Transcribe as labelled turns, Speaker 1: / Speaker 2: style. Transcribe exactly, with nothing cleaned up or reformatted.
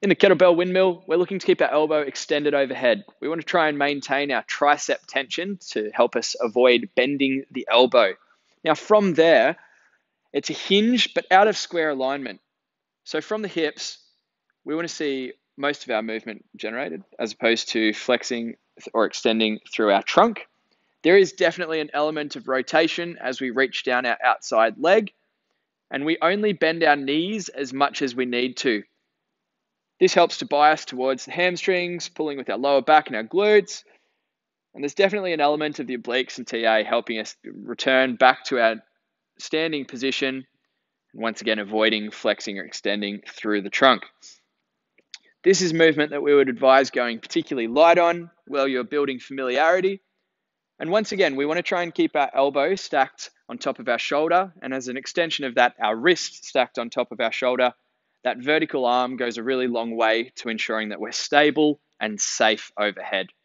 Speaker 1: In the kettlebell windmill, we're looking to keep our elbow extended overhead. We want to try and maintain our tricep tension to help us avoid bending the elbow. Now from there, it's a hinge, but out of square alignment. So from the hips, we want to see most of our movement generated as opposed to flexing or extending through our trunk. There is definitely an element of rotation as we reach down our outside leg, and we only bend our knees as much as we need to. This helps to bias towards the hamstrings, pulling with our lower back and our glutes. And there's definitely an element of the obliques and T A helping us return back to our standing position, and once again avoiding flexing or extending through the trunk. This is movement that we would advise going particularly light on while you're building familiarity. And once again, we want to try and keep our elbow stacked on top of our shoulder, and as an extension of that, our wrist stacked on top of our shoulder. That vertical arm goes a really long way to ensuring that we're stable and safe overhead.